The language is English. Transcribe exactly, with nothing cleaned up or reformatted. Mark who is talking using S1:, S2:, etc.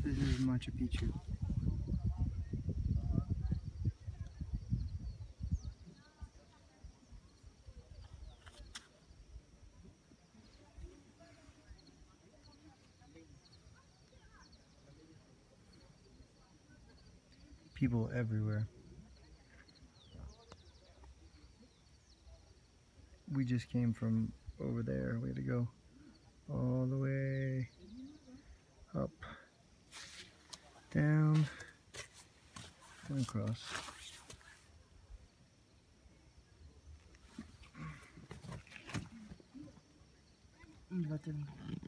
S1: This is Machu Picchu. People everywhere. We just came from over there. We had to go all the way up, down, and across.
S2: Button.